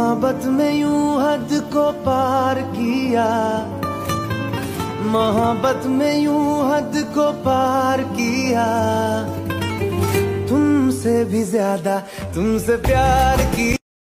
मोहब्बत में यूं हद को पार किया, मोहब्बत में यूं हद को पार किया। तुमसे भी ज्यादा तुमसे प्यार किया।